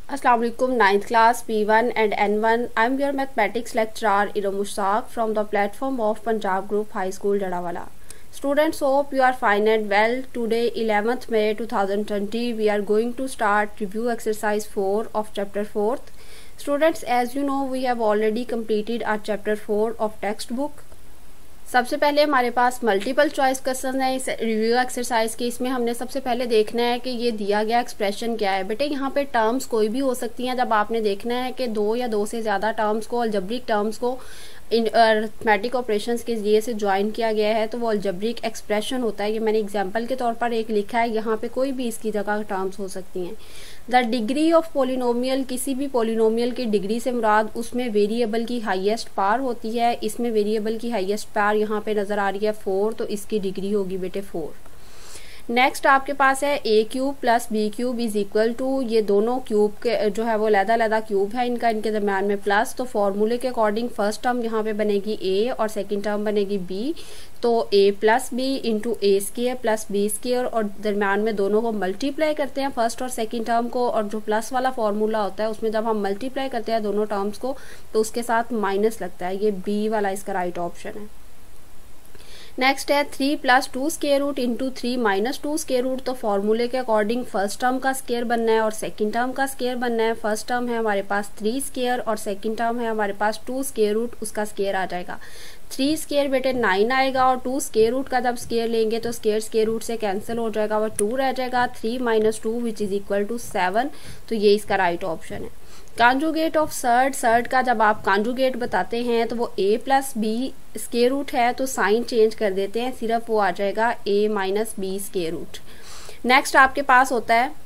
Assalamu alaikum, 9th class P1 and N1. I am your mathematics lecturer Iram Mushtaq from the platform of Punjab Group High School Dadawala. Students, hope you are fine and well. Today 11th May 2020 we are going to start review exercise 4 of chapter 4th. Students, as you know, we have already completed our chapter 4 of textbook. सबसे पहले हमारे पास multiple choice question है इस review exercise के। इसमें हमने सबसे पहले देखना है कि ये दिया गया एक्सप्रेशन क्या है। बेटे यहाँ पे टर्म्स कोई भी हो सकती हैं। जब आपने देखना है कि दो या दो से ज़्यादा टर्म्स को, अलजेब्रिक टर्म्स को इन अरिथमेटिक ऑपरेशंस के जरिए से ज्वाइन किया गया है तो वो अलजेब्रिक एक्सप्रेशन होता है। ये मैंने एग्जांपल के तौर पर एक लिखा है, यहाँ पे कोई भी इसकी जगह टर्म्स हो सकती हैं। द डिग्री ऑफ पोलिनोमियल, किसी भी पोलिनोमियल की डिग्री से मुराद उसमें वेरिएबल की हाईएस्ट पावर होती है। इसमें वेरिएबल की हाईएस्ट पावर यहाँ पे नज़र आ रही है 4, तो इसकी डिग्री होगी बेटे 4। नेक्स्ट आपके पास है A cube plus B cube is equal to, ये दोनों क्यूब के जो है वो अलग-अलग क्यूब है इनका, इनके दरम्यान में प्लस। तो फॉर्मूले के अकॉर्डिंग फर्स्ट टर्म यहाँ पे बनेगी ए और सेकंड टर्म बनेगी बी। तो a plus b into a square plus b square, और दरम्यान में दोनों को मल्टीप्लाई करते हैं फर्स्ट और सेकंड टर्म को, और जो प्लस वाला फॉर्मूला होता है उसमें जब हम मल्टीप्लाई करते हैं दोनों टर्म्स को तो उसके साथ माइनस लगता है। ये बी वाला इसका राइट ऑप्शन है। नेक्स्ट है 3 plus 2 square root into 3 minus 2 square root. तो फॉर्मूले के अकॉर्डिंग फर्स्ट टर्म का स्क्वायर बनना है और सेकंड टर्म का स्क्वायर बनना है। फर्स्ट टर्म है हमारे पास 3 स्क्वायर और सेकंड टर्म है हमारे पास 2 स्क्वायर रूट, उसका स्क्वायर आ जाएगा 3 स्क्वायर बेटे 9 आएगा, और 2 स्क्वायर रूट का जब स्क्वायर लेंगे तो स्क्वायर रूट से कैंसिल हो जाएगा, वो 2 रह जाएगा। 3 minus 2 which is equal to 7, तो ये इसका राइट ऑप्शन है। कॉन्जुगेट ऑफ सर्ड का जब आप कॉन्जुगेट बताते हैं तो वो a plus b square root है, तो साइन चेंज कर देते हैं, सिर्फ वो आ जाएगा a minus b square root. Next आपके पास होता है,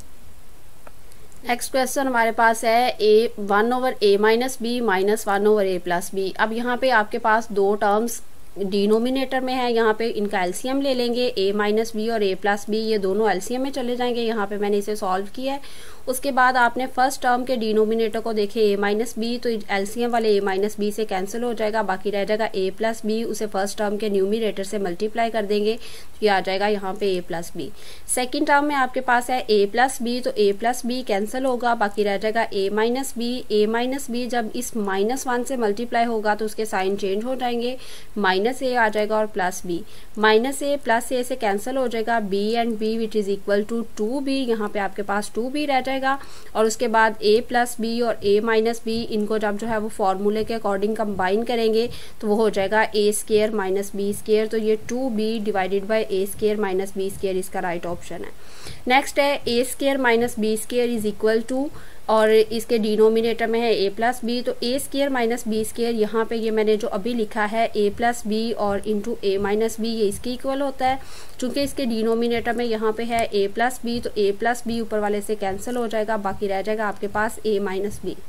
नेक्स्ट क्वेश्चन हमारे पास है a 1 over a minus b minus 1 over a plus b. अब यहाँ पे आपके पास दो टर्म्स डिनोमिनेटर में है, यहाँ पे इनका एलसीएम ले लेंगे, a माइनस बी और a प्लस बी, ये दोनों एलसीएम में चले जाएंगे। यहाँ पे मैंने इसे सॉल्व किया है। उसके बाद आपने फर्स्ट टर्म के डिनोमिनेटर को देखे a माइनस बी, तो एलसीएम वाले a माइनस बी से कैंसिल हो जाएगा, बाकी रह जाएगा a प्लस बी। उसे फर्स्ट टर्म के न्यूमिनेटर से मल्टीप्लाई कर देंगे, तो ये आ जाएगा यहाँ पे a plus b. Second term में आपके पास है a प्लस बी, तो a प्लस बी कैंसिल होगा, बाकी रह जाएगा a minus b. a minus b जब इस -1 से मल्टीप्लाई होगा तो उसके साइन चेंज हो जाएंगे, माइनस a आ जाएगा और plus b। Minus a plus a से कैंसिल हो जाएगा, b and b which is equal to 2b, यहाँ पे आपके पास 2b रह जाएगा। और उसके बाद a प्लस बी और a माइनस बी, इनको जब जो है वो फॉर्मूले के अकॉर्डिंग कंबाइन करेंगे तो वो हो जाएगा a square minus b square. तो ये 2b divided by a square minus b square इसका राइट ऑप्शन है। नेक्स्ट है a square minus b square is equal to, और इसके डिनोमिनेटर में है a प्लस बी, तो a square minus b square, यहाँ पे ये मैंने जो अभी लिखा है a प्लस बी और इंटू a माइनस बी, ये इसके इक्वल होता है। चूंकि इसके डिनोमिनेटर में यहाँ पे है a प्लस बी, तो a प्लस बी ऊपर वाले से कैंसिल हो जाएगा, बाकी रह जाएगा आपके पास a माइनस बी।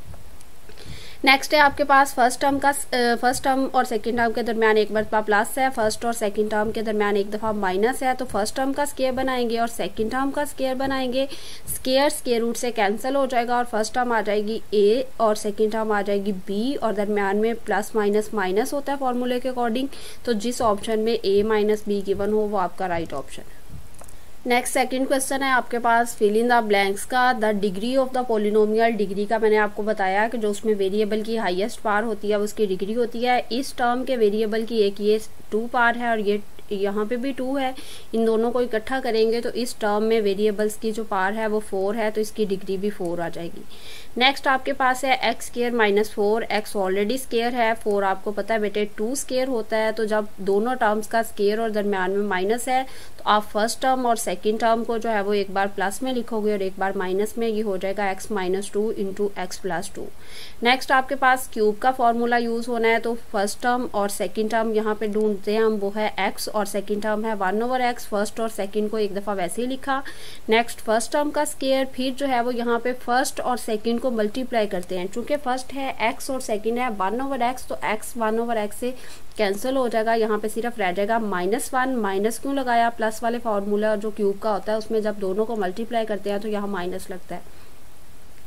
नेक्स्ट है आपके पास फर्स्ट टर्म और सेकंड टर्म के दरमियान एक मरतबा प्लस है, फर्स्ट और सेकंड टर्म के दरमियान एक दफ़ा माइनस है। तो फर्स्ट टर्म का स्क्वायर बनाएंगे और सेकंड टर्म का स्क्वायर बनाएंगे, स्क्वायर रूट से कैंसिल हो जाएगा, और फर्स्ट टर्म आ जाएगी a और सेकंड टर्म आ जाएगी b, और दरमियान में प्लस माइनस माइनस होता है फॉर्मूले के अकॉर्डिंग। तो जिस ऑप्शन में a माइनस बी गिवन हो वो आपका राइट ऑप्शन है। नेक्स्ट सेकंड क्वेश्चन है आपके पास फिल इन द ब्लैंक्स का। The degree of the polynomial, degree का मैंने आपको बताया कि जो उसमें वेरिएबल की हाईएस्ट पावर होती है उसकी डिग्री होती है। इस टर्म के वेरिएबल की एक ये 2 पावर है और ये यहाँ पे भी 2 है, इन दोनों को इकट्ठा करेंगे तो इस टर्म में वेरिएबल्स की जो पावर है वो 4 है, तो इसकी डिग्री भी 4 आ जाएगी। नेक्स्ट आपके पास है x square minus 4, x already square है, 4 आपको पता है बेटे 2 स्क्वायर होता है। तो जब दोनों टर्म्स का स्क्वायर और दरमियान में माइनस है तो आप फर्स्ट टर्म और सेकंड टर्म को जो है वो एक बार प्लस में लिखोगे और एक बार माइनस में, ये हो जाएगा x minus 2 into x plus 2। Next आपके पास क्यूब का फॉर्मूला यूज होना है, तो फर्स्ट टर्म और सेकंड टर्म यहाँ पे ढूंढते हैं हम, वो है x और सेकंड टर्म है 1 ओवर x। फर्स्ट और सेकंड को एक दफ़ा वैसे ही लिखा। नेक्स्ट फर्स्ट टर्म का स्क्वायर, फिर जो है वो यहाँ पे फर्स्ट और सेकंड को मल्टीप्लाई करते हैं। चूंकि फर्स्ट है x और सेकंड है 1 ओवर x, तो x 1 ओवर x से कैंसिल हो जाएगा, यहाँ पे सिर्फ रह जाएगा -1। माइनस क्यों लगाया, प्लस वाले फार्मूला जो क्यूब का होता है उसमें जब दोनों को मल्टीप्लाई करते हैं तो यहाँ माइनस लगता है।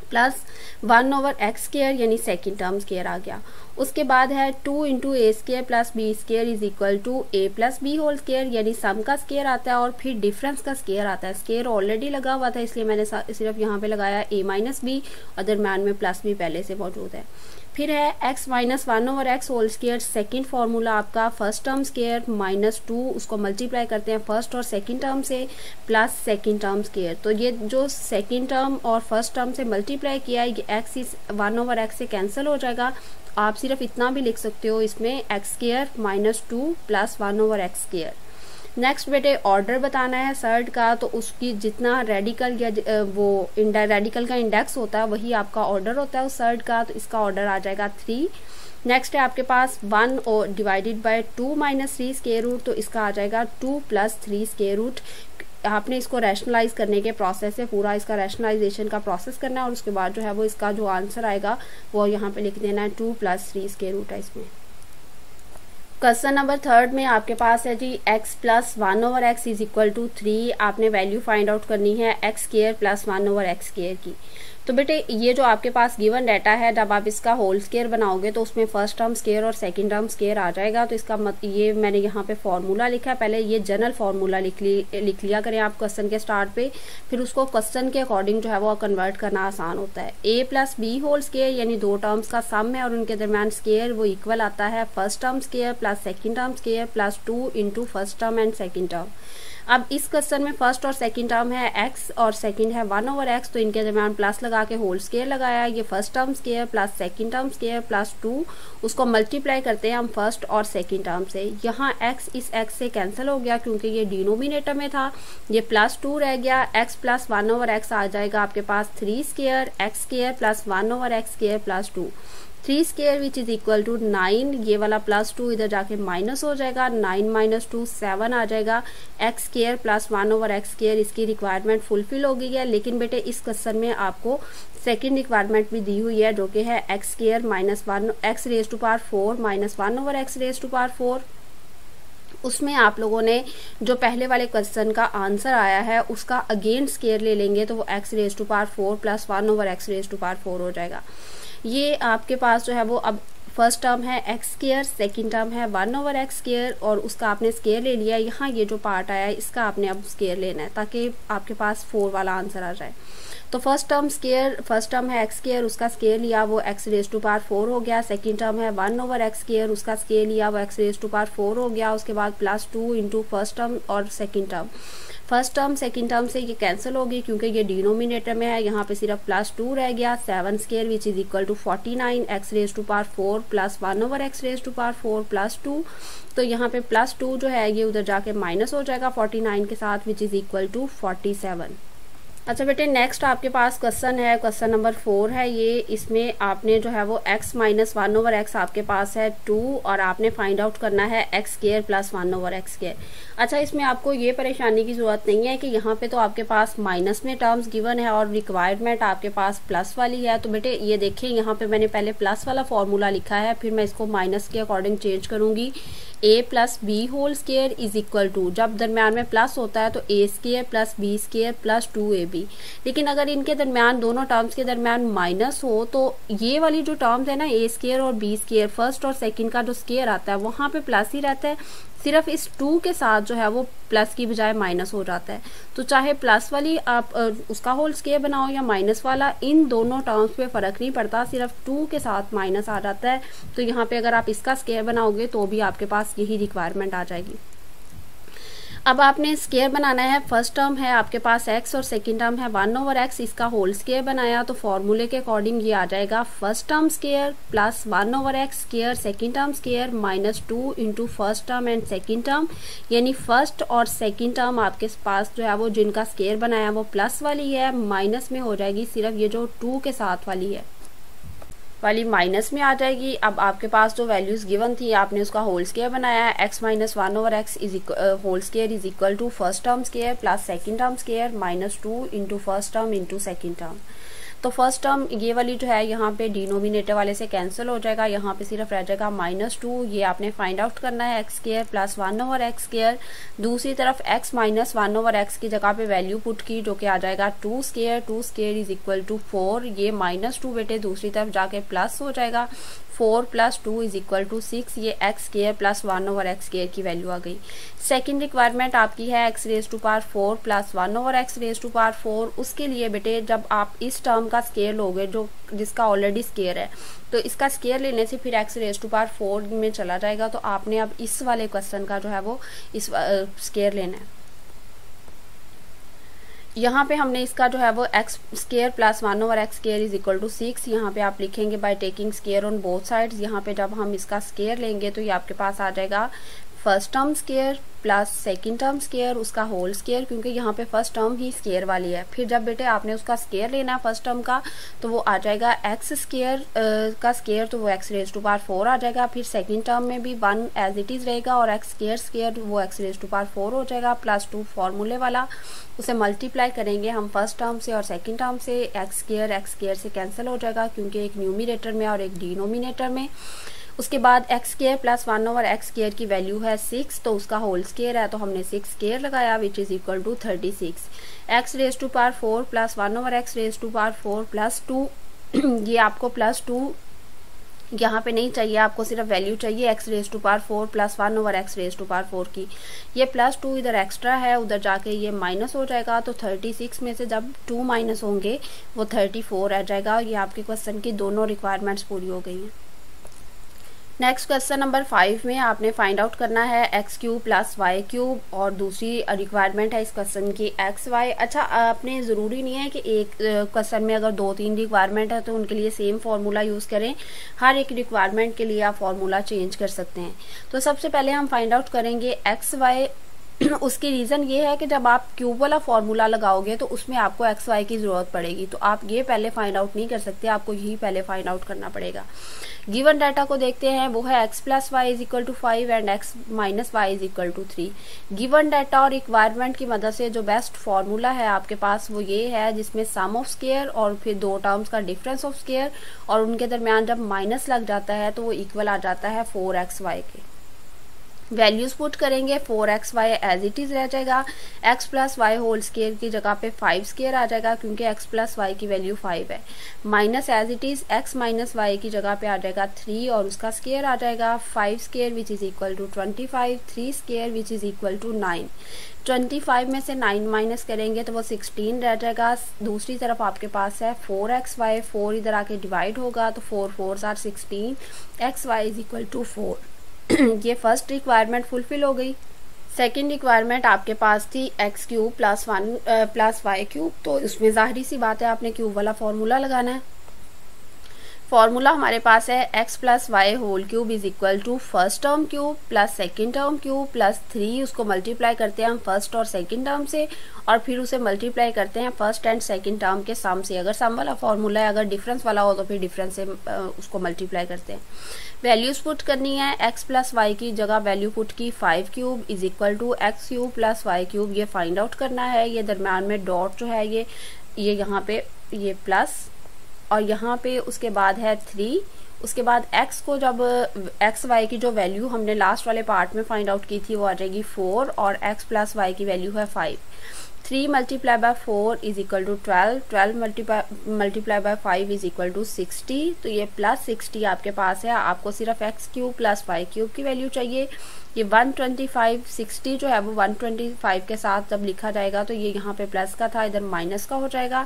प्लस 1 ओवर एक्स स्क्वायर यानी सेकेंड टर्म स्क्वायर आ गया। उसके बाद है 2 into a square plus b square is equal to a plus b whole square, यानी सम का स्क्वायर आता है और फिर डिफरेंस का स्क्वायर आता है। स्क्वायर ऑलरेडी लगा हुआ था इसलिए मैंने सिर्फ यहाँ पे लगाया ए माइनस बी और दरम्यान में प्लस बी पहले से मौजूद है। फिर है x minus 1 over x whole square, second formula आपका फर्स्ट टर्म स्क्वायर माइनस 2, उसको मल्टीप्लाई करते हैं फर्स्ट और सेकेंड टर्म से प्लस सेकेंड टर्म स्क्वायर। तो ये जो सेकेंड टर्म और फर्स्ट टर्म से मल्टीप्लाई किया है ये x इस 1 ओवर एक्स से कैंसिल हो जाएगा। आप सिर्फ इतना भी लिख सकते हो इसमें x square minus 2 plus 1 over x square. Next बेटे ऑर्डर बताना है सर्ड का, तो उसकी जितना रेडिकल या वो रेडिकल का इंडेक्स होता है वही आपका ऑर्डर होता है उस सर्ड का, तो इसका ऑर्डर आ जाएगा 3। नेक्स्ट है आपके पास 1 और divided by 2 minus 3 square root, तो इसका आ जाएगा 2 प्लस 3 स्क्वायर रूट। आपने इसको रैशनलाइज करने के प्रोसेस है, पूरा इसका रैशनलाइजेशन का प्रोसेस करना है और उसके बाद जो है वो इसका जो आंसर आएगा वो यहाँ पे लिख देना है 2 प्लस 3 स्क्वायर रूट है इसमें। क्वेश्चन नंबर थर्ड में आपके पास है जी x plus 1 over x is equal to 3। आपने वैल्यू फाइंड आउट करनी है x square plus 1 over x square की। तो बेटे ये जो आपके पास गिवन डाटा है जब आप इसका होल स्क्वायर बनाओगे तो उसमें फर्स्ट टर्म स्क्वायर और सेकंड टर्म स्क्वायर आ जाएगा। तो इसका ये मैंने यहाँ पे फॉर्मूला लिखा है, पहले ये जनरल फॉर्मूला लिख लिया करें आप क्वेश्चन के स्टार्ट पे, फिर उसको क्वेश्चन के अकॉर्डिंग जो है वो कन्वर्ट करना आसान होता है। a plus b whole square यानी दो टर्म्स का सम है और उनके दरमियान स्क्वायर वो इक्वल आता है first term square plus second term square plus 2 into first term and second term. अब इस क्वेश्चन में फर्स्ट और सेकंड टर्म है x और सेकंड है 1 ओवर एक्स, तो इनके दरमियान प्लस लगा के होल स्क्वायर लगाया। ये first term square plus second term square plus 2, उसको मल्टीप्लाई करते हैं हम फर्स्ट और सेकंड टर्म से। यहाँ x इस x से कैंसिल हो गया क्योंकि ये डिनोमिनेटर में था, ये प्लस 2 रह गया। x प्लस 1 ओवर एक्स आ जाएगा आपके पास 3 square x square plus 1 over x square plus 2, 3 square which is equal to 9। ये वाला प्लस 2 इधर जाके माइनस हो जाएगा, 9 माइनस 2 7 आ जाएगा। X square plus 1 over x square इसकी रिक्वायरमेंट फुलफिल हो गई है। लेकिन बेटे इस क्वेश्चन में आपको सेकंड रिक्वायरमेंट भी दी हुई है जो कि है x square minus 1 x raise to power 4 minus 1 over x raise to power 4। उसमें आप लोगों ने जो पहले वाले क्वेश्चन का आंसर आया है उसका अगेन स्क्वायर ले लेंगे तो वो x raise to power 4 plus 1 over x raise to power 4 हो जाएगा। ये आपके पास जो है वो अब फर्स्ट टर्म है एक्स स्क्वायर, सेकेंड टर्म है 1 ओवर एक्स स्क्वायर और उसका आपने स्क्वायर ले लिया। यहाँ ये जो पार्ट आया है इसका आपने अब स्क्वायर लेना है ताकि आपके पास 4 वाला आंसर आ जाए। तो फर्स्ट टर्म है एक्स स्क्वायर, उसका स्क्वायर लिया वो एक्स रेज टू पावर 4 हो गया। सेकेंड टर्म है 1 ओवर एक्स स्क्वायर, उसका स्क्वायर लिया वो एक्स रेज टू पावर 4 हो गया। उसके बाद प्लस 2 इंटू फर्स्ट टर्म और second term. First term second term से ये कैंसिल होगी क्योंकि ये डिनोमिनेटर में है, यहाँ पे सिर्फ प्लस 2 रह गया। 7 square which is equal to 49 x raise to power 4 plus 1 over x raise to power 4 plus 2। तो यहाँ पे प्लस 2 जो है ये उधर जाके माइनस हो जाएगा 49 के साथ विच इज इक्वल टू 47। अच्छा बेटे नेक्स्ट आपके पास क्वेश्चन है, क्वेश्चन नंबर 4 है ये। इसमें आपने जो है वो x माइनस 1 ओवर एक्स आपके पास है 2 और आपने फाइंड आउट करना है x square plus 1 over x square. अच्छा इसमें आपको ये परेशानी की जरूरत नहीं है कि यहाँ पे तो आपके पास माइनस में टर्म्स गिवन है और रिक्वायरमेंट आपके पास प्लस वाली है। तो बेटे ये देखिए यहाँ पे मैंने पहले प्लस वाला फॉर्मूला लिखा है, फिर मैं इसको माइनस के अकॉर्डिंग चेंज करूंगी। a plus b whole square is equal to, जब दरम्यान में प्लस होता है तो a square plus b square plus 2ab। लेकिन अगर इनके दरमियान दोनों टर्म्स के दरमियान माइनस हो तो ये वाली जो टर्म्स है ना a स्क्वायर और b स्क्वायर, फर्स्ट और सेकंड का जो स्क्वायर आता है वहां पे प्लस ही रहता है, सिर्फ इस 2 के साथ जो है वो प्लस की बजाय माइनस हो जाता है। तो चाहे प्लस वाली आप उसका होल स्क्वायर बनाओ या माइनस वाला, इन दोनों टर्म्स पे फर्क नहीं पड़ता, सिर्फ 2 के साथ माइनस आ जाता है। तो यहाँ पे अगर आप इसका स्क्वायर बनाओगे तो भी आपके पास यही रिक्वायरमेंट आ जाएगी। अब आपने स्क्वायर बनाना है, फर्स्ट टर्म है आपके पास x और सेकंड टर्म है 1 ओवर एक्स, इसका होल स्क्वायर बनाया तो फॉर्मूले के अकॉर्डिंग ये आ जाएगा first term square plus 1 over x square second term square minus 2 into first term and second term. यानी फर्स्ट और सेकंड टर्म आपके पास जो है वो जिनका स्क्वायर बनाया वो प्लस वाली है, माइनस में हो जाएगी सिर्फ ये जो 2 के साथ वाली है वाली माइनस में आ जाएगी। अब आपके पास जो वैल्यूज गिवन थी आपने उसका होल स्क्वायर बनाया है, x minus 1 over x whole square is equal to first term square plus second term square minus 2 into first term into second term. तो फर्स्ट टर्म ये वाली जो है यहाँ पे डिनोमिनेटर वाले से कैंसिल हो जाएगा, यहाँ पे सिर्फ रह जाएगा -2। ये आपने फाइंड आउट करना है x square plus 1/x square. दूसरी तरफ x माइनस 1/x की जगह पे वैल्यू पुट की जो कि आ जाएगा 2 स्क्वायर इज इक्वल टू 4। ये -2 बेटे दूसरी तरफ जाके प्लस हो जाएगा, 4 + 2 इज इक्वल टू 6। ये x square plus 1/x square की वैल्यू आ गई। सेकंड रिक्वायरमेंट आपकी है x raise to power 4 plus 1/x raise to power 4। उसके लिए बेटे जब आप इस टर्म का स्क्वायर लोगे जो जिसका ऑलरेडी स्क्वायर है, तो इसका स्क्वायर लेने से फिर x रेज़ टू पावर 4 में चला जाएगा। तो आपने अब इस वाले क्वेश्चन का जो है वो इस स्क्वायर लेना है। यहाँ पे हमने इसका जो है वो x square plus 1/x square is equal to 6 यहाँ पे आप लिखेंगे by taking square on both sides. यहाँ पे जब हम इसका स्क्वायर लेंगे तो ये आपके पास आ जाएगा first term square plus second term square उसका होल स्क्वायर, क्योंकि यहाँ पे फर्स्ट टर्म ही स्क्वायर वाली है। फिर जब बेटे आपने उसका स्क्वायर लेना है फर्स्ट टर्म का, तो वो आ जाएगा एक्स स्क्वायर का स्क्वायर, तो वो x रेज़ टू पावर 4 आ जाएगा। फिर सेकंड टर्म में भी 1 एज इट इज़ रहेगा और x स्क्वायर वो x रेज़ टू पावर 4 हो जाएगा प्लस 2 फॉर्मूले वाला। उसे मल्टीप्लाई करेंगे हम फर्स्ट टर्म से और सेकंड टर्म से, x स्क्वायर से कैंसिल हो जाएगा क्योंकि एक न्यूमिनेटर में और एक डिनोमिनेटर में। उसके बाद x square plus 1/x square की वैल्यू है 6, तो उसका होल स्क्वायर है तो हमने 6 स्क्वायर लगाया which is equal to 36। x raise to power 4 plus 1/x raise to power 4 plus 2 ये आपको प्लस 2 यहाँ पे नहीं चाहिए, आपको सिर्फ वैल्यू चाहिए x raise to power 4 plus 1/x raise to power 4 की। ये प्लस 2 इधर एक्स्ट्रा है, उधर जाके ये माइनस हो जाएगा, तो 36 में से जब 2 माइनस होंगे वो 34 आ जाएगा। ये आपके क्वेश्चन की दोनों रिक्वायरमेंट्स पूरी हो गई हैं। नेक्स्ट क्वेश्चन नंबर 5 में आपने फाइंड आउट करना है x³ प्लस y³ और दूसरी रिक्वायरमेंट है इस क्वेश्चन की xy। अच्छा, आपने ज़रूरी नहीं है कि एक क्वेश्चन में अगर 2-3 रिक्वायरमेंट है तो उनके लिए सेम फार्मूला यूज़ करें, हर एक रिक्वायरमेंट के लिए आप फार्मूला चेंज कर सकते हैं। तो सबसे पहले हम फाइंड आउट करेंगे xy। उसकी रीज़न ये है कि जब आप क्यूब वाला फार्मूला लगाओगे तो उसमें आपको xy की ज़रूरत पड़ेगी, तो आप ये पहले फाइंड आउट नहीं कर सकते, आपको यही पहले फाइंड आउट करना पड़ेगा। गिवन डाटा को देखते हैं, वो है x plus y is equal to 5 and x minus y is equal to 3। Given data और रिक्वायरमेंट की मदद से जो बेस्ट फार्मूला है आपके पास वो ये है जिसमें सम ऑफ स्क्वायर और फिर दो टर्म्स का डिफरेंस ऑफ स्क्वायर और उनके दरमियान जब माइनस लग जाता है तो वो इक्वल आ जाता है 4xy के। वैल्यूज पुट करेंगे, 4xy एज इट इज रह जाएगा, x plus y whole square की जगह पे 5 स्क्वायर आ जाएगा क्योंकि x प्लस वाई की वैल्यू 5 है। Minus as it is x minus y की जगह पे आ जाएगा 3 और उसका स्क्वायर आ जाएगा 5 square which is equal to 25, 3 square which is equal to 9। 25 में से 9 माइनस करेंगे तो वो 16 रह जाएगा। दूसरी तरफ आपके पास है 4xy, 4 इधर आके डिवाइड होगा तो 4 4s are 16, xy is equal to 4। ये फर्स्ट रिक्वायरमेंट फुलफिल हो गई। सेकेंड रिक्वायरमेंट आपके पास थी x³ प्लस 1 प्लस y³, तो इसमें जाहिर सी बात है आपने क्यूब वाला फॉर्मूला लगाना है। फॉर्मूला हमारे पास है x plus y whole cube is equal to first term cube plus second term cube plus 3, उसको मल्टीप्लाई करते हैं हम फर्स्ट और सेकेंड टर्म से और फिर उसे मल्टीप्लाई करते हैं फर्स्ट एंड सेकेंड टर्म के सम से। अगर सम वाला फॉर्मूला है, अगर डिफरेंस वाला हो तो फिर डिफरेंस से उसको मल्टीप्लाई करते हैं। वैल्यूज पुट करनी है, x प्लस वाई की जगह वैल्यू पुट की 5³ is equal to x³ plus y³। ये फाइंड आउट करना है। ये दरम्यान में डॉट जो है ये यहाँ पे ये प्लस और यहाँ पे उसके बाद है 3। उसके बाद x को जब xy की जो वैल्यू हमने लास्ट वाले पार्ट में फाइंड आउट की थी वो आ जाएगी 4 और x प्लस वाई की वैल्यू है 5। 3 multiply by 4 is equal to 12, 12 multiply by 5 is equal to 60, तो ये प्लस 60 आपके पास है। आपको सिर्फ x³ प्लस y³ की वैल्यू चाहिए। ये 125, 60 जो है वो 125 के साथ जब लिखा जाएगा तो ये यहाँ पे प्लस का था, इधर माइनस का हो जाएगा।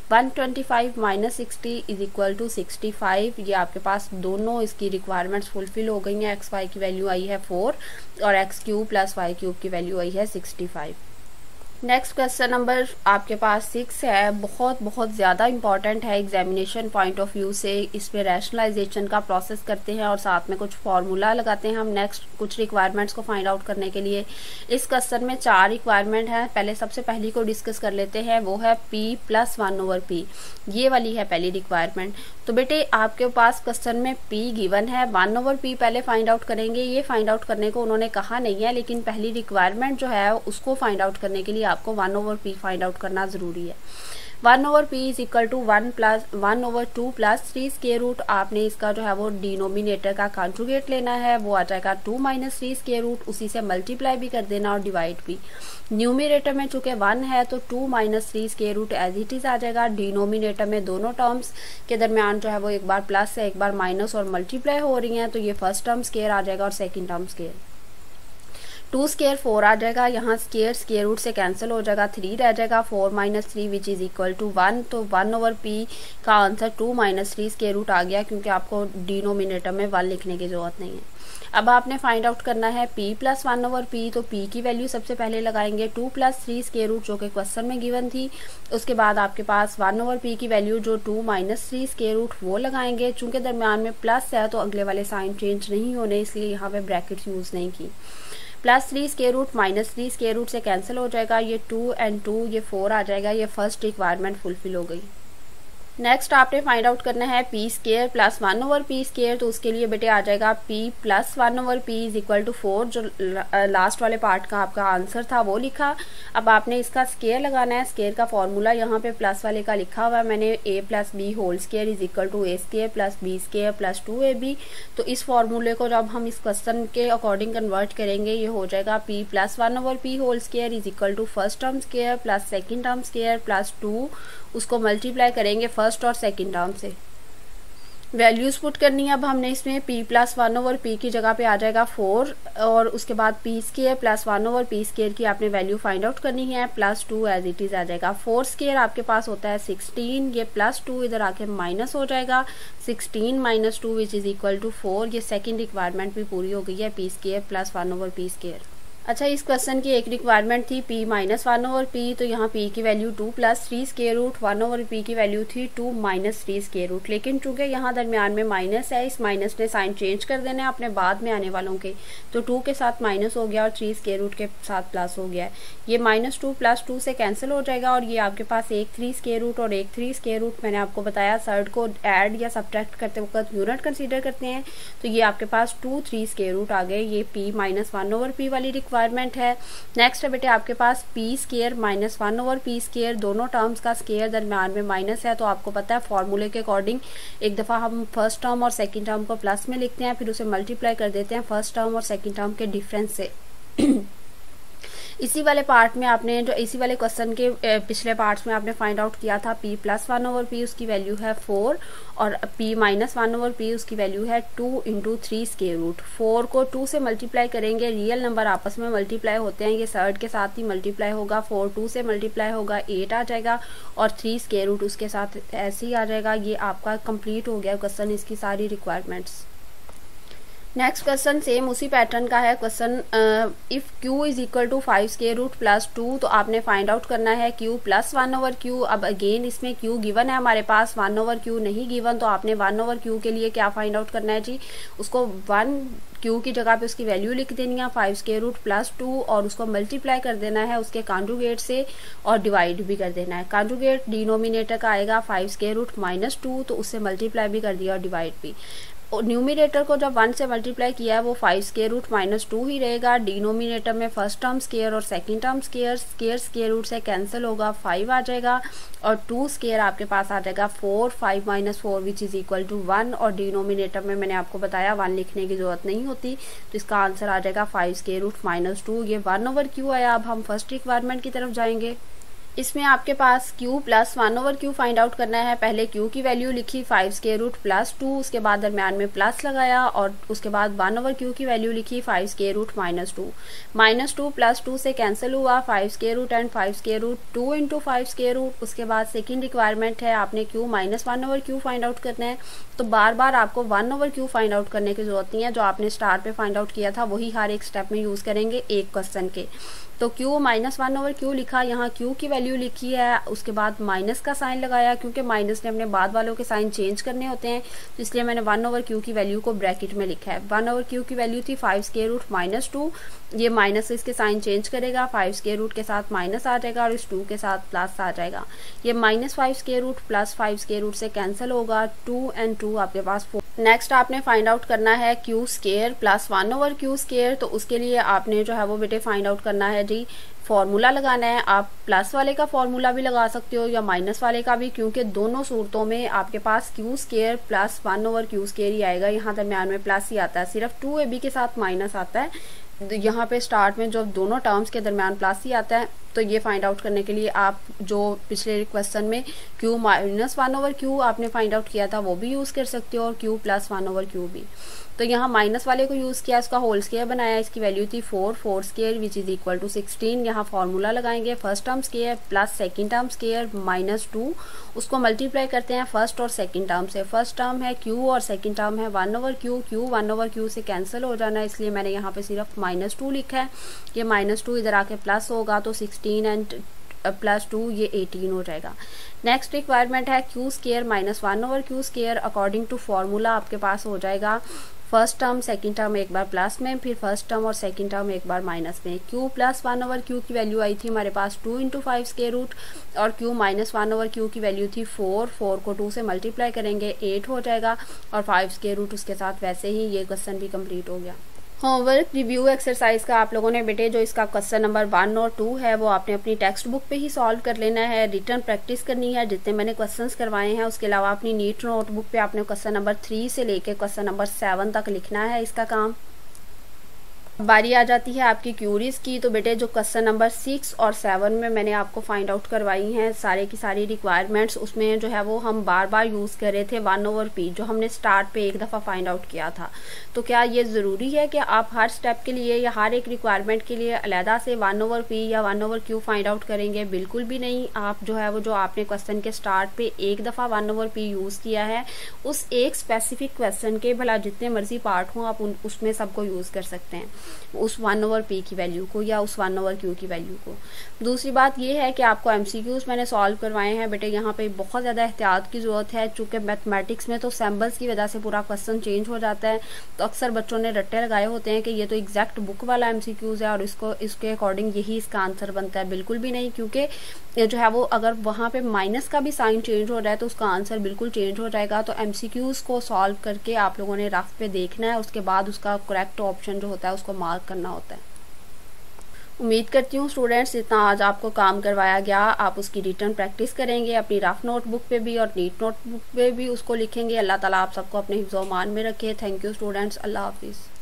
125 माइनस 60 इज इक्वल टू 65। ये आपके पास दोनों इसकी रिक्वायरमेंट्स फुलफिल हो गई हैं। xy की वैल्यू आई है 4 और x³ प्लस y³ की वैल्यू आई है 65। नेक्स्ट क्वेश्चन नंबर आपके पास 6 है, बहुत ज़्यादा इंपॉर्टेंट है एग्जामिनेशन पॉइंट ऑफ व्यू से। इसमें रैशनलाइजेशन का प्रोसेस करते हैं और साथ में कुछ फार्मूला लगाते हैं हम नेक्स्ट कुछ रिक्वायरमेंट्स को फाइंड आउट करने के लिए। इस क्वेश्चन में 4 रिक्वायरमेंट है। पहले सबसे पहली को डिस्कस कर लेते हैं, वो है p प्लस 1/p। ये वाली है पहली रिक्वायरमेंट। तो बेटे आपके पास क्वेश्चन में p गिवन है, 1/p पहले फाइंड आउट करेंगे। ये फाइंड आउट करने को उन्होंने कहा नहीं है, लेकिन पहली रिक्वायरमेंट जो है उसको फाइंड आउट करने के लिए आपको 1/p फाइंड आउट करना जरूरी है। 1/p is equal to 1/2 plus 3 square root. आपने इसका जो है वो डिनोमिनेटर का कॉन्जुगेट लेना है, वो आ जाएगा 2 माइनस 3 स्क्वायर रूट, उसी से मल्टीप्लाई भी कर देना और डिवाइड भी। न्यूमिनेटर में चूंकि 1 है तो 2 minus 3 square root as it is आ जाएगा। डिनोमिनेटर में दोनों टर्म्स के दरमियान जो है वो एक बार प्लस है एक बार माइनस और मल्टीप्लाई हो रही हैं, तो ये फर्स्ट टर्म स्क्वायर आ जाएगा और सेकंड टर्म स्क्वायर। 2 स्क्वायर 4 आ जाएगा, यहाँ स्क्वायर रूट से कैंसिल हो जाएगा, 3 रह जाएगा, 4 minus 3 which is equal to 1। तो 1/p का आंसर 2 माइनस 3 स्क्वायर रूट आ गया, क्योंकि आपको डिनोमिनेटर में 1 लिखने की जरूरत नहीं है। अब आपने फाइंड आउट करना है p प्लस 1/p, तो p की वैल्यू सबसे पहले लगाएंगे 2 प्लस 3 स्क्वायर रूट जो कि क्वेश्चन में गिवन थी। उसके बाद आपके पास 1/p की वैल्यू जो 2 माइनस 3 स्क्वायर रूट वो लगाएंगे। चूंकि दरमियान में प्लस है तो अगले वाले साइन चेंज नहीं होने, इसलिए यहाँ पे ब्रैकेट्स यूज नहीं की। Plus 3 square root minus 3 square root से कैंसिल हो जाएगा, ये 2 and 2 ये 4 आ जाएगा। ये फर्स्ट रिक्वायरमेंट फुलफिल हो गई। नेक्स्ट आपने फाइंड आउट करना है p square plus 1/p square, तो उसके लिए बेटे आ जाएगा p plus 1/p is equal to 4, जो लास्ट वाले पार्ट का आपका आंसर था वो लिखा। अब आपने इसका स्क्वायर लगाना है। स्क्वायर का फॉर्मूला यहाँ पे प्लस वाले का लिखा हुआ है मैंने, a plus b whole square is equal to a square plus b square plus 2ab। तो इस फॉर्मूले को जब हम इस क्वेश्चन के अकॉर्डिंग कन्वर्ट करेंगे, ये हो जाएगा p plus 1/p whole square is equal to first term square plus second term square plus 2, उसको मल्टीप्लाई करेंगे फर्स्ट और सेकंड टर्म से। वैल्यूज पुट करनी है अब हमने इसमें p प्लस 1/p की जगह पे आ जाएगा 4, और उसके बाद p square plus 1/p square की आपने वैल्यू फाइंड आउट करनी है, प्लस 2 एज इट इज आ जाएगा। 4 स्क्वायर आपके पास होता है 16, ये प्लस 2 इधर आके माइनस हो जाएगा, 16 minus 2 which is equal to 4। ये सेकेंड रिक्वायरमेंट भी पूरी हो गई है, p square plus 1/p square. अच्छा, इस क्वेश्चन की एक रिक्वायरमेंट थी p माइनस 1/p, तो यहाँ p की value 2 plus 3 square root, 1/p की वैल्यू थी 2 माइनस 3 स्क्वायर रूट। लेकिन चूंकि यहाँ दरमियान में माइनस है, इस माइनस ने साइन चेंज कर देना है अपने बाद में आने वालों के, तो 2 के साथ माइनस हो गया और 3 स्क्वायर रूट के साथ प्लस हो गया है। ये -2 प्लस 2 से कैंसिल हो जाएगा, और ये आपके पास एक 3 स्क्वायर रूट और एक 3 स्क्वायर रूट। मैंने आपको बताया सर्ड को ऐड या सब्ट्रैक्ट करते वक्त यूनिट कंसीडर करते हैं, तो ये आपके पास 2 3 स्क्वायर रूट आ गए। ये p माइनस 1/p वाली रिक्वायरमेंट है। नेक्स्ट है बेटे आपके पास p square minus 1/p square, दोनों टर्म्स का स्क्वायर दरमियान में माइनस है, तो आपको पता है फॉर्मूले के अकॉर्डिंग एक दफ़ा हम फर्स्ट टर्म और सेकंड टर्म को प्लस में लिखते हैं, फिर उसे मल्टीप्लाई कर देते हैं फर्स्ट टर्म और सेकंड टर्म के डिफरेंस से। इसी वाले पार्ट में आपने जो इसी वाले क्वेश्चन के पिछले पार्ट्स में आपने फाइंड आउट किया था p प्लस 1/p उसकी वैल्यू है 4, और p माइनस 1/p उसकी वैल्यू है 2 इंटू 3 स्क्वायर रूट। 4 को 2 से मल्टीप्लाई करेंगे, रियल नंबर आपस में मल्टीप्लाई होते हैं, ये सर्ड के साथ ही मल्टीप्लाई होगा। 4 2 से मल्टीप्लाई होगा 8 आ जाएगा, और 3 स्क्वायर रूट उसके साथ ऐसे ही आ जाएगा। ये आपका कंप्लीट हो गया क्वेश्चन, इसकी सारी रिक्वायरमेंट्स। नेक्स्ट क्वेश्चन सेम उसी पैटर्न का है। Question if q is equal to 5 square root plus 2, तो आपने फाइंड आउट करना है q प्लस 1/q। अब अगेन इसमें q गिवन है हमारे पास, 1/q नहीं गिवन, तो आपने 1/q के लिए क्या फाइंड आउट करना है जी, उसको 1 q की जगह पे उसकी वैल्यू लिख देनी है 5 स्क्वायर रूट प्लस 2, और उसको मल्टीप्लाई कर देना है उसके कॉन्जुगेट से, और डिवाइड भी कर देना है। कॉन्जुगेट डिनोमिनेटर का आएगा 5 स्क्वायर रूट माइनस 2, तो उससे मल्टीप्लाई भी कर दिया और डिवाइड भी। न्यूमिनेटर को जब 1 से मल्टीप्लाई किया है वो 5 स्क्वायर रूट माइनस 2 ही रहेगा। डिनोमिनेटर में फर्स्ट टर्म स्क्वायर और second term square, square root से कैंसिल होगा, 5 आ जाएगा, और 2 स्क्वायर आपके पास आ जाएगा 4, 5 minus 4 which is equal to 1, और डिनोमिनेटर में मैंने आपको बताया 1 लिखने की जरूरत नहीं होती, तो इसका आंसर आ जाएगा 5 स्क्वायर रूट माइनस 2। ये 1/q आया। अब हम फर्स्ट रिक्वायरमेंट की तरफ जाएंगे। इसमें आपके पास q plus 1/q find out करना है। पहले q की वैल्यू लिखी 5 स्क्वायर रूट प्लस 2, उसके बाद दरम्यान में प्लस लगाया, और उसके बाद 1/q की वैल्यू लिखी 5 square root minus 2। Minus 2 plus 2 से कैंसिल हुआ, 5 square root and 5 square root, 2 into 5 square root. उसके बाद सेकेंड रिक्वायरमेंट है आपने q minus 1/q find out करना है। तो बार बार आपको 1/q फाइंड आउट करने की जरूरत नहीं है, जो आपने स्टार पे फाइंड आउट किया था वही हर एक स्टेप में यूज करेंगे एक क्वेश्चन के। तो q माइनस 1/q लिखा, यहाँ q की वैल्यू लिखी है, उसके बाद माइनस का साइन लगाया, क्योंकि माइनस ने अपने बाद वालों के साइन चेंज करने होते हैं, तो इसलिए मैंने 1/q की वैल्यू को ब्रैकेट में लिखा है। 1/q की वैल्यू थी 5 स्क्वायर रूट माइनस 2, ये माइनस इसके साइन चेंज करेगा, 5 स्क्वायर रूट के साथ माइनस आ जाएगा और इस 2 के साथ प्लस आ जाएगा। ये -5 square root plus 5 square root से कैंसिल होगा, 2 and 2 आपके पास 4। नेक्स्ट आपने फाइंड आउट करना है q square plus 1 over q square. तो उसके लिए आपने जो है वो बेटे फाइंड आउट करना है जी, फॉर्मूला लगाना है। आप प्लस वाले का फॉर्मूला भी लगा सकते हो या माइनस वाले का भी, क्योंकि दोनों सूरतों में आपके पास q square plus 1 over q square ही आएगा। यहाँ दरम्यान में प्लस ही आता है, सिर्फ 2ab के साथ माइनस आता है। यहाँ पे स्टार्ट में जो दोनों टर्म्स के दरमियान प्लस ही आता है। तो ये फाइंड आउट करने के लिए आप जो पिछले क्वेश्चन में क्यू माइनस 1 ओवर क्यू आपने फाइंड आउट किया था वो भी यूज़ कर सकते हो और क्यू प्लस 1 ओवर क्यू भी। तो यहाँ माइनस वाले को यूज़ किया, इसका होल स्केयर बनाया, इसकी वैल्यू थी 4 square which is equal to 16। यहाँ फॉर्मूला लगाएंगे, first term square plus second term square minus 2, उसको मल्टीप्लाई करते हैं फर्स्ट और सेकंड टर्म से। फर्स्ट टर्म है क्यू और सेकंड टर्म है 1 over q. Q 1 over q से कैंसिल हो जाना है, इसलिए मैंने यहाँ पे सिर्फ -2 लिखा है। ये -2 इधर आके प्लस होगा तो 16 एंड प्लस 2 ये 18 हो जाएगा। नेक्स्ट रिक्वायरमेंट है q square minus 1 over q square. According to formula आपके पास हो जाएगा फर्स्ट टर्म सेकंड टर्म एक बार प्लस में, फिर फर्स्ट टर्म और सेकंड टर्म एक बार माइनस में। क्यू प्लस 1 ओवर क्यू की वैल्यू आई थी हमारे पास 2 × 5 स्क्वायर रूट, और क्यू माइनस 1 ओवर क्यू की वैल्यू थी 4 को 2 से मल्टीप्लाई करेंगे 8 हो जाएगा, और 5 स्क्वायर रूट उसके साथ। वैसे ही ये क्वेश्चन भी कंप्लीट हो गया। होमवर्क रिव्यू एक्सरसाइज का आप लोगों ने बेटे जो इसका क्वेश्चन नंबर 1 और 2 है वो आपने अपनी टेक्स्ट बुक पे ही सॉल्व कर लेना है। रिटर्न प्रैक्टिस करनी है जितने मैंने क्वेश्चंस करवाए हैं। उसके अलावा अपनी नीट नोटबुक पे आपने क्वेश्चन नंबर 3 से लेके क्वेश्चन नंबर 7 तक लिखना है इसका काम। बारी आ जाती है आपकी क्यूरीज की। तो बेटे जो क्वेश्चन नंबर 6 और 7 में मैंने आपको फाइंड आउट करवाई हैं सारे की सारी रिक्वायरमेंट्स, उसमें जो है वो हम बार बार यूज़ कर रहे थे 1 ओवर पी, जो हमने स्टार्ट पे एक दफ़ा फाइंड आउट किया था। तो क्या ये ज़रूरी है कि आप हर स्टेप के लिए या हर एक रिक्वायरमेंट के लिए अलहदा से 1 ओवर पी या 1 ओवर क्यू फाइंड आउट करेंगे? बिल्कुल भी नहीं। आप जो है वो जो आपने क्वेश्चन के स्टार्ट पे एक दफ़ा 1 ओवर पी यूज़ किया है, उस एक स्पेसिफिक क्वेश्चन के भला जितने मर्जी पार्ट हों आप उसमें सबको यूज़ कर सकते हैं, उस 1 ओवर पी की वैल्यू को या उस 1 ओवर क्यू की वैल्यू को। दूसरी बात ये है कि आपको एमसीक्यूज मैंने सॉल्व करवाए हैं बेटे, यहाँ पे बहुत ज़्यादा एहतियात की ज़रूरत है, चूँकि मैथमेटिक्स में तो सैम्बल्स की वजह से पूरा क्वेश्चन चेंज हो जाता है। तो अक्सर बच्चों ने रट्टे लगाए होते हैं कि ये तो एग्जैक्ट बुक वाला एमसीक्यूज है और इसके अकॉर्डिंग यही इसका आंसर बनता है। बिल्कुल भी नहीं, क्योंकि जो है वो अगर वहाँ पे माइनस का भी साइन चेंज हो रहा है तो उसका आंसर बिल्कुल चेंज हो जाएगा। तो एमसीक्यूज को सॉल्व करके आप लोगों ने रफ पे देखना है, उसके बाद उसका करेक्ट ऑप्शन जो होता है उसको मार्क करना होता है। उम्मीद करती हूँ स्टूडेंट्स जितना आज आपको काम करवाया गया आप उसकी रिटर्न प्रैक्टिस करेंगे, अपनी रफ नोटबुक पे भी और नीट नोटबुक पे भी उसको लिखेंगे। अल्लाह ताला आप सबको अपने हिफ्ज़-ओ-मान में रखे। थैंक यू स्टूडेंट्स, अल्लाह हाफिज़।